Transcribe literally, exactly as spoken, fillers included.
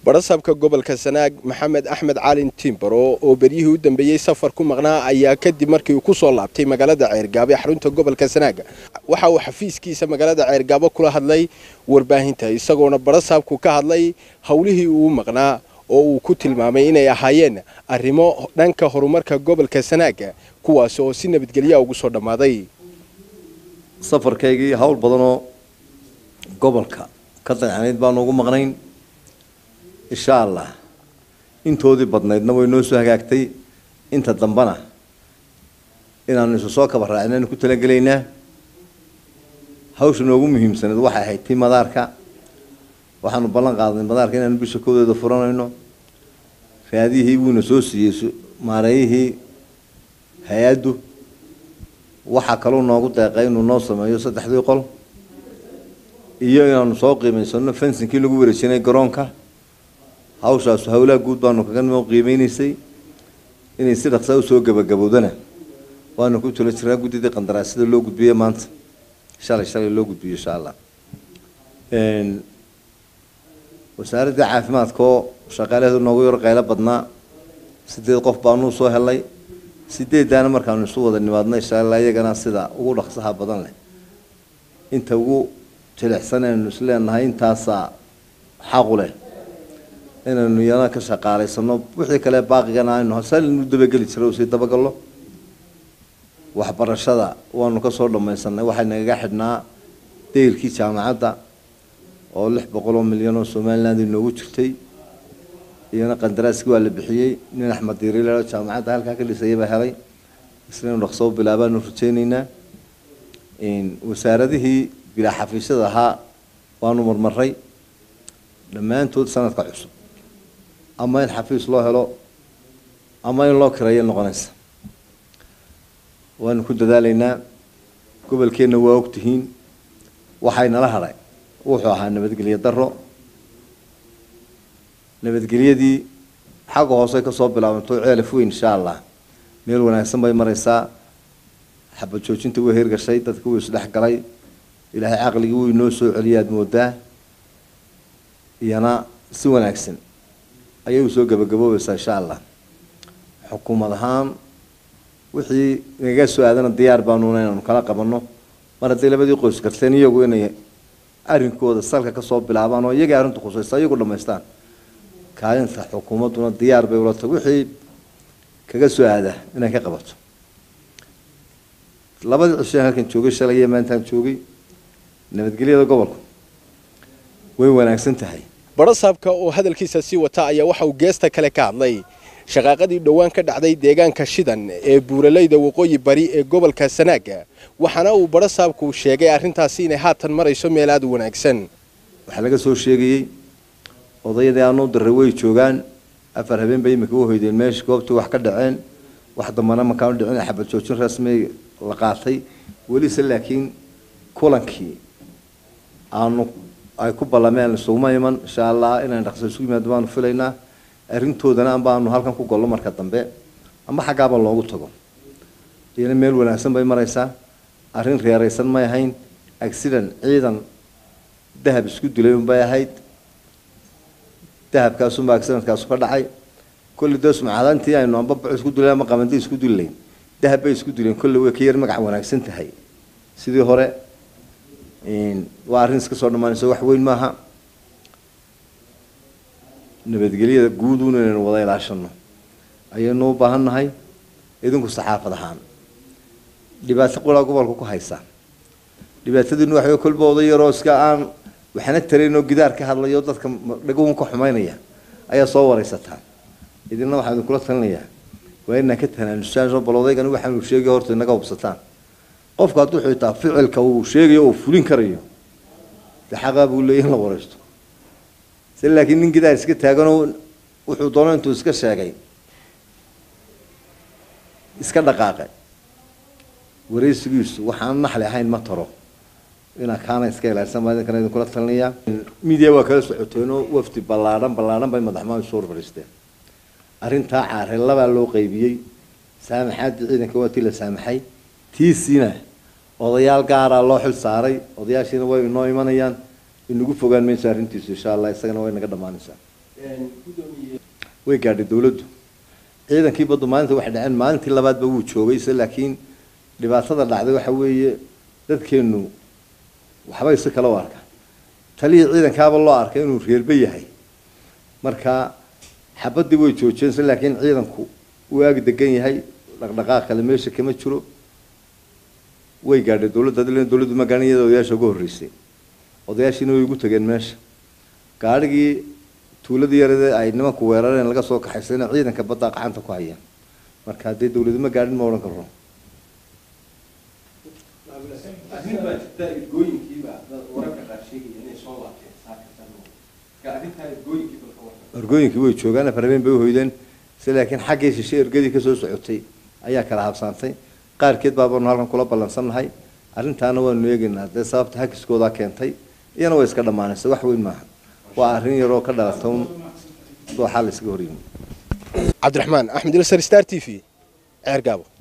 barasabka gobolka Sanaag Maxamed Axmed Caalin Timbaro oo beriyihii u dambeeyay safar ku maqnaa ayaa kadib markii uu ku soo laabtay magaalada Ceergaabo ee xarunta gobolka Sanaag waxa uu xafiiskiisa magaalada Ceergaabo kula hadlay warbaahinta isagoona barasabku ka hadlay hawlihii uu maqnaa oo uu ku tilmaamay inay ahaayeen arrimo dhanka horumarka gobolka Sanaag kuwaas oo si nabadgelyo ugu soo dhamaaday safarkaygii hawl badan oo gobolka ka dayacnayd baan ugu maqnayn insha Allah intoodii badnaydna way noo soo hagaagtay inta dambana inaan isu soo kaba raacnaan ku talagaleynaa hawsha noogu muhiimsanayd waxa ahayd tii madaarka waxaanu ballan qaadnay madaarka inaan bisha koodeeda furanayno raadihii wuuna soo siiyay maareeyihii hay'addu waxa kale noogu deeqay inuu noo sameeyo saddexdii qol iyo inaanu soo qiimeysano fensinkii lagu wareejinay garoonka hawshaas hawlaha guud baanu kaga noo qiimeynaysay inay si dhaqso ah soo gabagabowdana waanu ku talo jiraa gudida qandaraasada loo gudbiyay maanta shalay shalay loo gudbiyo insha Allah een wasaaradda caafimaadka oo shaqaalaheedu noogu yar qaylo badnaa sideed qof baanu soo helay sideedana markaanu isu wada nimaadnay insha Allah iyagana sida ugu dhaqsaha badan leh inta ugu jilicsanaynu isleenahay intaas xaq u leh inaynu yana ka shaqaaleysano wixii kale baaqigana aynu hasalnu dabageli jiray si dabagalo waxbarashada waanu ka soo dhamaysanay waxa naga xidhnaa deelkii jaamacadda oo lix boqol oo milyan oo Soomaaliland inoogu jirtay iyana qandaraaskii waa la bixiyay nin Axmed Diiriile jaamacadda halka ka dhisay baa helay isla dhaqso bilaabaan rujeenayna in wasaaradihii bila xafiisyada ahaa waanu marmaray dhammaantood sanadka cusub ama in xafiis loo helo ama in loo kireeyo noqonaysa waan ku dadaalaynaa gobolkeena waa ogtihiin waxayna la haray wuxuu ahaa nabadgelyo darro nabadgelyadii xaq hoose ka soo bilaabanto ceelaf weyn insha Allah meel wanaagsan bay maraysaa xabad joojinta way heergashay dadku way isdhex galay ilaahay aqligii uu inoo soo celiyaad moodaa iyana si wanaagsan ayay u soo gabagaboobaysaa insha Allah xukuumad ahaan wixii naga soo aadana diyaar baanu inaan kala qabanno mar haddii labadii qoys karteen iyagu inay arrinkooda salka ka soo bilaabaan oo iyaga arrintu khusaysa iyagu dhameystaan kaalinta xukuumaduna diyaar bay ula tahay wixii kaga soo aada inay ka qabato labadii cisho halkan joogay shalay iyo maantaan joogay nabadgelyada gobolku way wanaagsan tahay barasabka oo hadalkiisa si wata ayaa waxa uu geesta kale ka hadlay shaqaaqadii dhawaan ka dhacday deegaanka Shidan ee Buuraleyda waqooyi bari ee gobolka Sanaag waxana uu barasabku sheegay arrintaasi inay haatan marayso meel aad u wanaagsan waxa laga soo sheegay odayada aanu daray way joogaan afar habeen bay imika u hoydeen meesh goobta wax ka dhaceen wax damana ma ka dhicin xabad joojin rasmi la qaatay wali laakiin kulankii aanu ay ku balameen Soomaaliman insha Allah inaan dhaqso isugu yimaadaan filaynaa arrintoodana aan baanu halkan ku gollo marka dambe ama xagaaba loogu tago iyana meel wanaagsan bay maraysaa arrin reeraysan ma ahayn accident ciidan dahab isku dilay un bay ahayd dahabkaas uma accidentkaas ka dhacay kulli doos macaadantii aynu amba isku dilay ama qabantii isku dilay dahab bay isku dileen kulli way ka yar magac wanaagsan tahay sidii hore in waa arrin iska soo dhamaanayso wax weyn maaha nabadgelyada guud u inaynu wada ilaashano ayaynu u baahannahay idinku saxaafad ahaan dhibaato qolaa gobolka ku haysa dhibaataduna waxay kulba oday yaroo iska aan waxna tareenoo gidaar ka hadlayo dadka dhagoon ka xumaynaya ayaa soo wareysataa idinna waxaan kula talinayaa waa inaan ka tanaanusaano balodaygan waxaan sheegay horta inaga hubsataan qofka hadduu xitaa ficilka uu sheegayo oo fulin karayo xaqaa buu leeyahay la wareysto si laakiin nin gidaar iska taagan oo wuxuu doonay intuu iska sheegay iska dhaqaaqay wareysigiisu waxaan naxli ahayn ma taro ina kaana iska ilaalsan ma idin kana kula talinayaa media waa kala socoteen oo wafti ballaaran ballaaran bay madaxmaan soo wareysteen arrinta caarey laba loo qaybiyay saamaxaad ciidanka waa tii la saamaxay tiisina odayaal gaar ah loo xil saaray odayaashiina way inoo imanayaan inagu fogaan meesha arrintiisu insha Allah isagana way naga dhamaanaysaa way gaadhay dawladdu ciidankii baddu maalinta waxay dhaceen maalintii labaadba wuu joogay se laakiin dhibaatada dhacday waxa weeye dadkeenu waxba isa kala u arka taliyii ciidankaaba loo arkay inuu reerba yahay marka xabadii way joojeen se laakiin ciidanku uu aag degan yahay dhaqdhaqaaq kale meesha kama jiro way gaadhay dawladda hadii dawladdu ma gaadhin iyada odayaasha ugu horreysay odayaashiina way ugu tageen meesha gaadhigii tuuladii yarada ay nimanku weerareen laga soo kaxaysayna ciidanka badda gacanta ku hayaan marka haddii dawladdu ma gaadhin ma odhan karno ergooyinkii way joogaan farabeen bay u hoydeen se laakiin xaggii shishe ergadii kasoo socotay ayaa kala habsaantay qaarkeed baabaanu halkan kula ballansannahay arrintaana waanu eegaynaa dee sababta hakiskoodaa keentay iyana way iska dhammaanaysa wax weyn maaha waa arrin yaroo ka dhalata un dooxaa la iskaga horyimi cabdiraxmaan axmed ilsar star t v ceergaabo